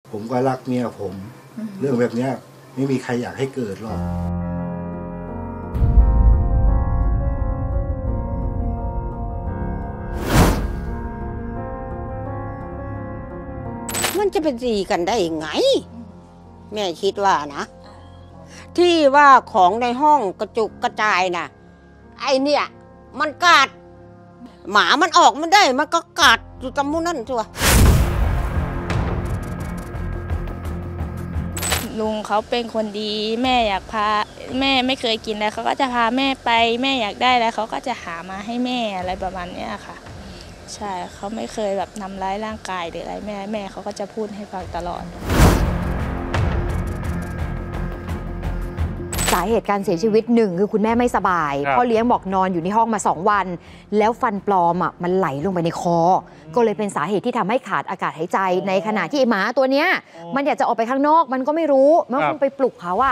ผมก็รักเมียผมเรื่องแบบนี้ไม่มีใครอยากให้เกิดหรอกมันจะเป็นดีกันได้ยังไงแม่คิดว่านะที่ว่าของในห้องกระจุกกระจายนะไอเนี่ยมันกัดหมามันออกมันได้มันก็กัดอยู่ตรงนู้นนั่นชัวลุงเขาเป็นคนดีแม่อยากพาแม่ไม่เคยกินแล้วเขาก็จะพาแม่ไปแม่อยากได้แล้วเขาก็จะหามาให้แม่อะไรประมาณนี้ค่ะใช่เขาไม่เคยแบบทำร้ายร่างกายหรืออะไรแม่เขาก็จะพูดให้ฟังตลอดสาเหตุการเสียชีวิตหนึ่งคือคุณแม่ไม่สบายพ่อเลี้ยงบอกนอนอยู่ในห้องมา2 วันแล้วฟันปลอมมันไหลลงไปในคอก็เลยเป็นสาเหตุที่ทำให้ขาดอากาศหายใจในขณะที่ไอ้หมาตัวเนี้ยมันอยากจะออกไปข้างนอกมันก็ไม่รู้มันคงไปปลุกเขา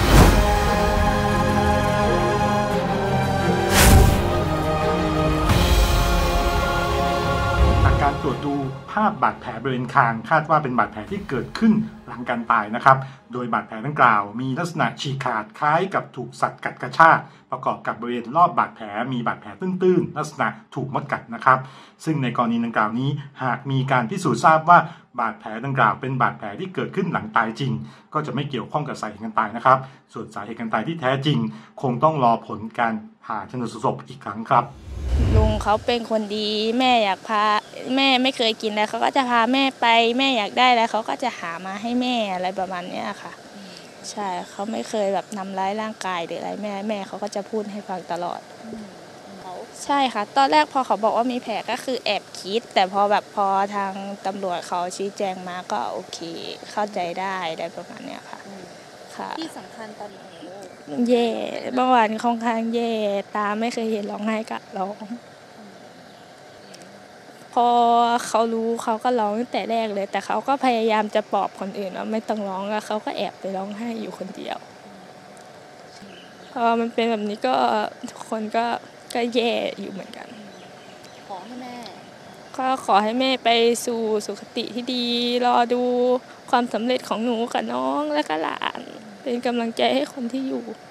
การตรวจดูภาพบาดแผลบริเวณคางคาดว่าเป็นบาดแผลที่เกิดขึ้นหลังการตายนะครับโดยบาดแผลดังกล่าวมีลักษณะฉีกขาดคล้ายกับถูกสัตว์กัดกระชากประกอบกับบริเวณรอบบาดแผลมีบาดแผลตื้นๆลักษณะถูกมดกัดนะครับซึ่งในกรณีดังกล่าวนี้หากมีการพิสูจน์ทราบว่าบาดแผลดังกล่าวเป็นบาดแผลที่เกิดขึ้นหลังตายจริงก็จะไม่เกี่ยวข้องกับสาเหตุการตายนะครับส่วนสาเหตุการตายที่แท้จริงคงต้องรอผลการผ่าชันสูตรศพอีกครั้งครับลุงเขาเป็นคนดีแม่อยากพาแม่ไม่เคยกินแล้วเขาก็จะพาแม่ไปแม่อยากได้แล้วเขาก็จะหามาให้แม่อะไรประมาณนี้ค่ะใช่เขาไม่เคยแบบทำร้ายร่างกายหรืออะไรแม่เขาก็จะพูดให้ฟังตลอดใช่ค่ะตอนแรกพอเขาบอกว่ามีแผลก็คือแอบคิดแต่พอทางตำรวจเขาชี้แจงมาก็โอเคเข้าใจได้ประมาณนี้ค่ะที่สำคัญตอนนี้แย่เมื่อวานค่อนข้างแย่ตาไม่เคยเห็นร้องไห้กับร้องพอเขารู้เขาก็ร้องตั้งแต่แรกเลยแต่เขาก็พยายามจะปลอบคนอื่นว่าไม่ต้องร้องแล้วเขาก็แอบไปร้องไห้อยู่คนเดียวพอมันเป็นแบบนี้ก็ทุกคนก็แย่อยู่เหมือนกันขอให้แม่ไปสู่สุคติที่ดีรอดูความสำเร็จของหนูกับน้องและก็หลานเป็นกำลังใจให้คนที่อยู่